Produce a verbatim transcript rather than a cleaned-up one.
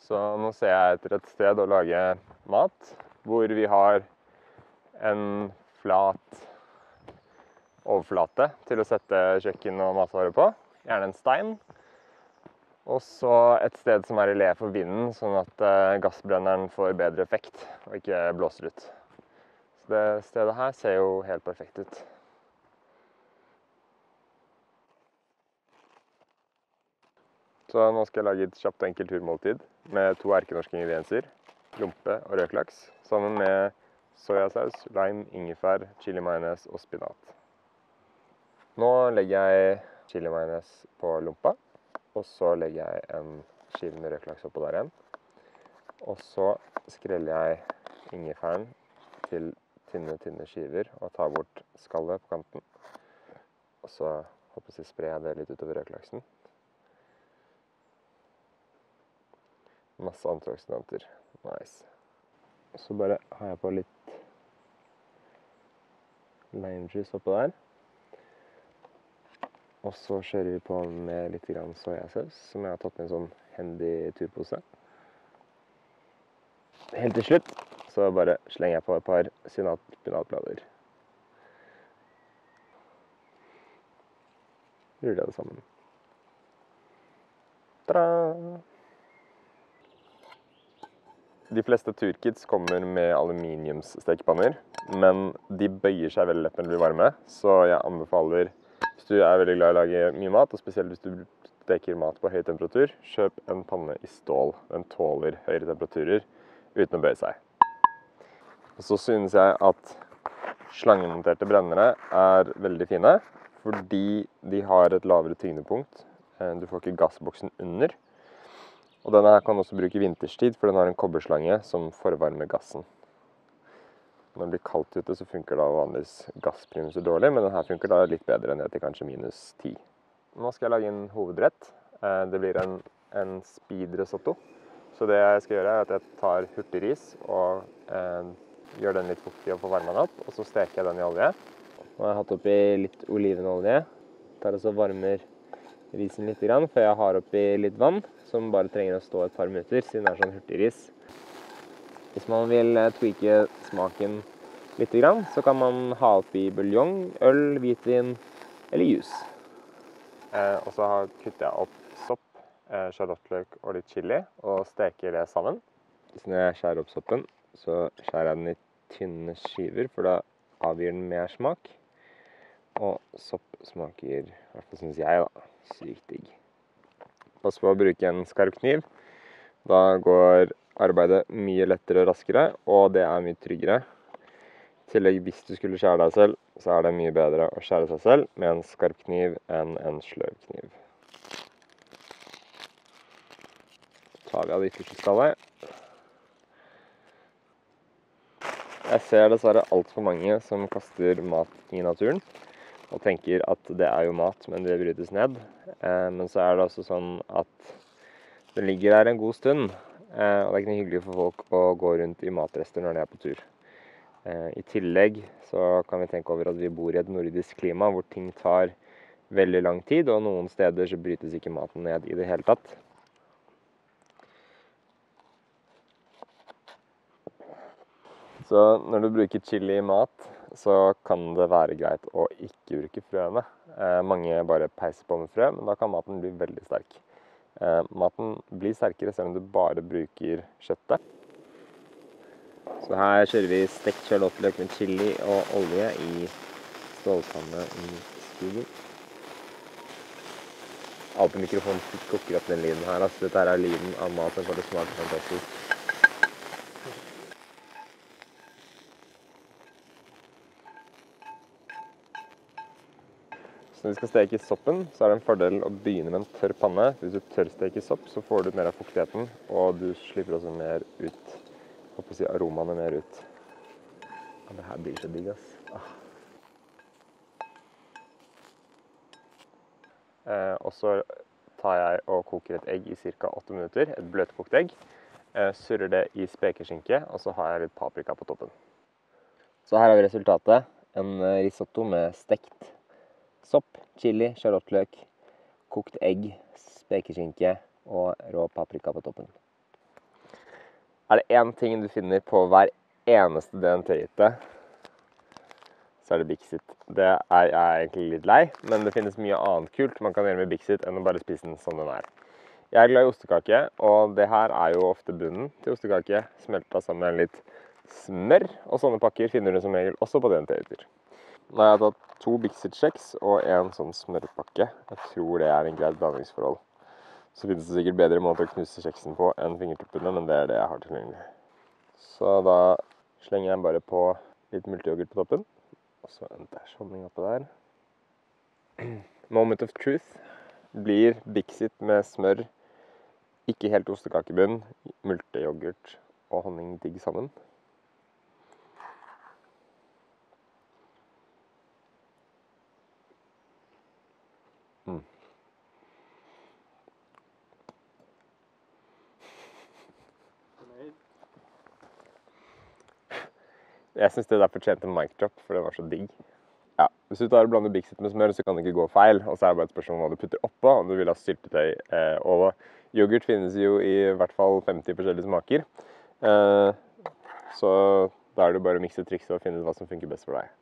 Så nå ser jeg etter et sted å lage mat, hvor vi har en flat overflate til å sette kjøkken og matvarer på, gjerne en stein. Og så et sted som er i le for vinden, sånn at gassbrenneren får bedre effekt og ikke blåser ut. Så det stedet her ser jo helt perfekt ut. Så nå skal jeg lage et kjapt og enkelt turmåltid med to erkenorske ingredienser, lompe og røkelaks, sammen med sojasaus, lime, ingefær, chili majones og spinat. Nå legger jeg chili majones på lompa, og så legger jeg en skive med røkelaks oppå der igjen. Og så skreller jeg ingefæren til tynne, tynne skiver og tar bort skallet på kanten. Og så håper jeg sprer jeg det litt utover røkelaksen. Masse antioksidanter. Nice. Så bare har jeg på litt lime juice oppå der. Og så kjører vi på med litt grann sojasaus, som jeg har tatt med en sånn handy turpose. Helt til slutt så bare slenger jeg på et par spinatblader. Ruller jeg det sammen. Ta-da! De fleste turkits kommer med aluminiumsstekepanner, men de bøyer seg veldig lett når de blir varme, så jeg anbefaler, hvis du er veldig glad i å lage mye mat, og spesielt hvis du steker mat på høy temperatur, kjøp en panne i stål. Den tåler høyere temperaturer uten å bøye seg. Og så synes jeg at slangemonterte brennere er veldig fine, fordi de har et lavere tyngdepunkt. Du får ikke gassboksen under. Og denne her kan også bruke vinterstid, for den har en kobberslange som forvarmer gassen. Når det blir kaldt ute, så funker da vanligvis gassprimuser dårlig, men denne funker da litt bedre ned til kanskje minus ti. Nå skal jeg lage en hovedrett. Det blir en, en speed risotto. Så det jeg skal gjøre er at jeg tar hurtigris og eh, gjør den litt fuktig og får varmet den opp, og så steker jeg den i olje. Nå har jeg hatt oppi litt olivenolje. Tar og så varmer risen litt, for jeg har oppi litt vann, som bare trenger å stå et par minutter, siden det er sånn hurtigris. Hvis man vil tweake smaken litt, så kan man ha oppi buljong, øl, hvitvin eller juice. Eh, og så kutter jeg opp sopp, eh, charlotteløk og litt chili, og steker det sammen. Så når jeg skjærer opp soppen, så skjærer jeg den i tynne skiver, for da avgir den mer smak. Og sopp smaker, i hvert fall synes jeg da, sykt digg. Pass på å bruke en skarp kniv. Da går arbeidet mye lettere og raskere, og det er mye tryggere. I tillegg, hvis du skulle skjære deg selv, så er det mye bedre å skjære seg selv med en skarp kniv enn en sløv kniv. Så tar vi av det ytterste skallet. Jeg ser dessverre alt for mange som kaster mat i naturen, og tenker at det er jo mat, men det brytes ned. Eh, men så er det også sånn at det ligger der en god stund, eh, og det er ikke noe hyggelig for folk å gå rundt i matrester når de er på tur. Eh, I tillegg så kan vi tenke over at vi bor i et nordisk klima, hvor ting tar veldig lang tid, og noen steder så brytes ikke maten ned i det hele tatt. Så når du bruker chili i mat, så kan det være greit å ikke bruke frøene. Eh, mange bare peiser på med frø, men da kan maten bli veldig sterk. Eh, maten blir sterkere selv om du bare bruker kjøttet. Så her kjører vi stekt charlotteløk med chili og olje i stålpanne i studio. Alt på mikrofonen kokker opp den lyden her. Altså, dette her er lyden av mat som kommer til å smake fantastisk. Så når vi skal steke soppen, så er det en fordel å begynne med en tørr panne. Hvis du tørrsteker sopp, så får du mer av fuktigheten, og du slipper også mer ut, håper å si aromaene mer ut. Ja, det her blir så digg, ass. Ah. Eh, og så tar jeg og koker et egg i cirka åtte minutter, et bløtkokt egg. Eh, surrer det i spekeskinke, og så har jeg litt paprika på toppen. Så her har vi resultatet. En risotto med stekt sopp, chili, charlotteløk, kokt egg, spekeskinke og rå paprika på toppen. Er det en ting du finner på hver eneste D N T-hytte, så er det Bixit. Det er jeg egentlig litt lei, men det finnes mye annet kult man kan gjøre med Bixit enn å bare spise den som den er. Jeg er glad i ostekake, og det her er jo ofte bunnen til ostekake, smeltet sammen med litt smør, og sånne pakker finner du som regel også på D N T-hytter. Nå har jeg tatt to Bixit-kjeks og en sånn smørpakke. Jeg tror det er en greit blandingsforhold. Så finnes det sikkert bedre måte å knuse kjeksen på enn fingertuppene, men det er det jeg har tilgjengelig. Så da slenger jeg bare på litt multiyoghurt på toppen, og så en dash honning oppe der. Moment of truth blir Bixit med smør, ikke helt ostekakebunn, multiyoghurt og honning digg sammen. Mm. Jeg synes det der fortjente en mic drop, for det var så digg. Ja, hvis du tar og blander Bixit med smør, så kan det ikke gå feil, og så er det bare et spørsmål om hva du putter oppå, om du vil ha syltetøy. Eh, og yoghurt finnes jo i hvert fall femti forskjellige smaker. Eh, så da er det bare å mikse trikset og finne ut hva som funker best for deg.